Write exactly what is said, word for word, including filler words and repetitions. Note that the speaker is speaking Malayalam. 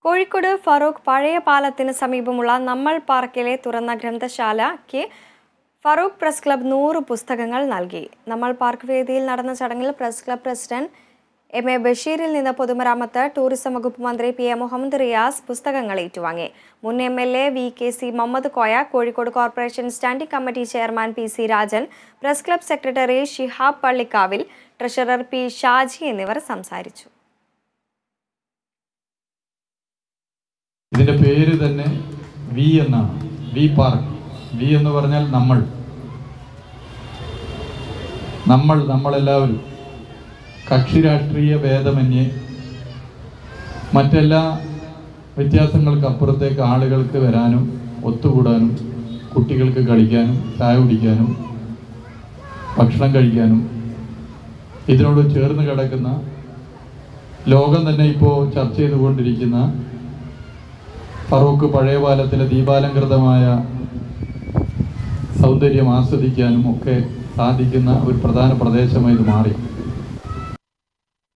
കോഴിക്കോട് ഫറൂഖ് പഴയ പാലത്തിന് സമീപമുള്ള നമ്മൾ പാർക്കിലെ തുറന്ന ഗ്രന്ഥശാലയ്ക്ക് ഫറൂഖ് പ്രസ് ക്ലബ് നൂറ് പുസ്തകങ്ങൾ നൽകി. നമ്മൾ പാർക്ക് വേദിയിൽ നടന്ന ചടങ്ങിൽ press club president M A ബഷീറിൽ നിന്ന് പൊതുമരാമത്ത് ടൂറിസം വകുപ്പ് മന്ത്രി പി എ മുഹമ്മദ് റിയാസ് പുസ്തകങ്ങൾ ഏറ്റുവാങ്ങി. മുൻ M L A V K C Muhammad Koya, Kozhikode corporation standing committee chairman P C Rajan, press club secretary Shihab Pallikkavil, treasurer P Shaji എന്നിവർ സംസാരിച്ചു. ഇതിൻ്റെ പേര് തന്നെ വി എന്നാണ്. V park. വി എന്ന് പറഞ്ഞാൽ നമ്മൾ നമ്മൾ നമ്മളെല്ലാവരും കക്ഷി രാഷ്ട്രീയ ഭേദമന്യേ മറ്റെല്ലാ വ്യത്യാസങ്ങൾക്ക് അപ്പുറത്തേക്ക് ആളുകൾക്ക് വരാനും ഒത്തുകൂടാനും കുട്ടികൾക്ക് കളിക്കാനും ചായ കുടിക്കാനും ഭക്ഷണം കഴിക്കാനും ഇതിനോട് ചേർന്ന് കിടക്കുന്ന ലോകം തന്നെ ഇപ്പോൾ ചർച്ച ചെയ്തുകൊണ്ടിരിക്കുന്ന ഫറൂഖ് പഴയ പാലത്തിലെ ദീപാലങ്കൃതമായ സൗന്ദര്യം ആസ്വദിക്കാനും ഒക്കെ സാധിക്കുന്ന ഒരു പ്രധാന പ്രദേശമായി ഇത് മാറി.